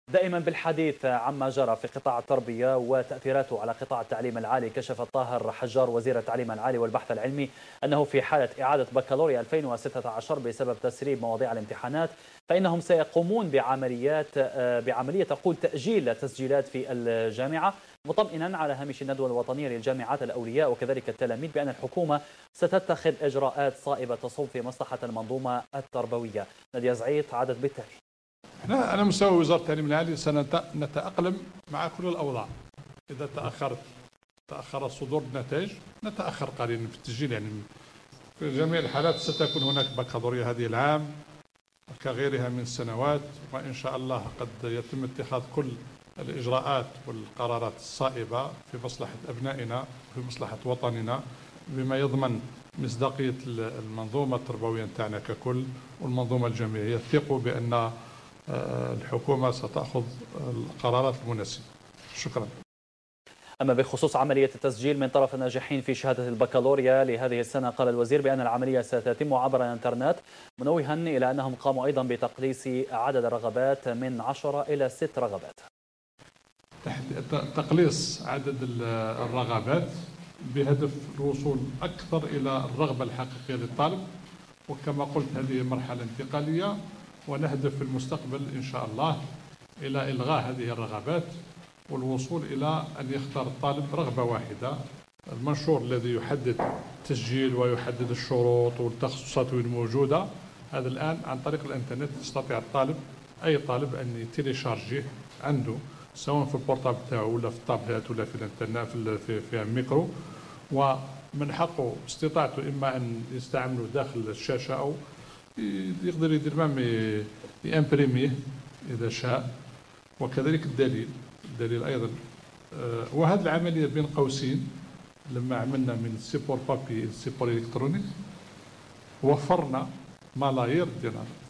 دائما بالحديث عما جرى في قطاع التربية وتأثيراته على قطاع التعليم العالي، كشف طاهر حجار وزير التعليم العالي والبحث العلمي أنه في حالة إعادة بكالوريا 2016 بسبب تسريب مواضيع الامتحانات فإنهم سيقومون بعملية تقول تأجيل تسجيلات في الجامعة، مطمئنا على هامش الندوة الوطنية للجامعات الأولياء وكذلك التلاميذ بأن الحكومة ستتخذ إجراءات صائبة تصب في مصلحة المنظومة التربوية. نادية زعيط عادت بالتالي. احنا على مستوى وزارة التعليم العالي سنتأقلم مع كل الأوضاع. إذا تأخر صدور النتائج نتأخر قليلا في التسجيل، يعني في جميع الحالات ستكون هناك بكالوريا هذه العام كغيرها من السنوات، وإن شاء الله قد يتم اتخاذ كل الإجراءات والقرارات الصائبة في مصلحة أبنائنا وفي مصلحة وطننا، بما يضمن مصداقية المنظومة التربوية نتاعنا ككل والمنظومة الجامعية. ثقوا بأن الحكومة ستأخذ القرارات المناسبة. شكرا. أما بخصوص عملية التسجيل من طرف الناجحين في شهادة البكالوريا لهذه السنة، قال الوزير بأن العملية ستتم عبر الإنترنت، منوها إلى أنهم قاموا أيضا بتقليص عدد الرغبات من 10 إلى 6 رغبات. تقليص عدد الرغبات بهدف الوصول أكثر إلى الرغبة الحقيقية للطالب، وكما قلت هذه مرحلة انتقالية ونهدف في المستقبل إن شاء الله إلى إلغاء هذه الرغبات والوصول إلى أن يختار الطالب رغبة واحدة. المنشور الذي يحدد التسجيل ويحدد الشروط والتخصصات الموجودة، هذا الآن عن طريق الإنترنت يستطيع الطالب أي طالب أن يتيليشارجيه عنده، سواء في البورتابل تاعو ولا في الطابلات ولا في الانترنت في الميكرو، ومن حقه استطاعته إما أن يستعمله داخل الشاشة أو يقدر يدير مام يامبريميه إذا شاء، وكذلك الدليل أيضا. وهذه العملية بين قوسين لما عملنا من سيبور بابي سيبور إلكترونيك وفرنا ملايير الدينار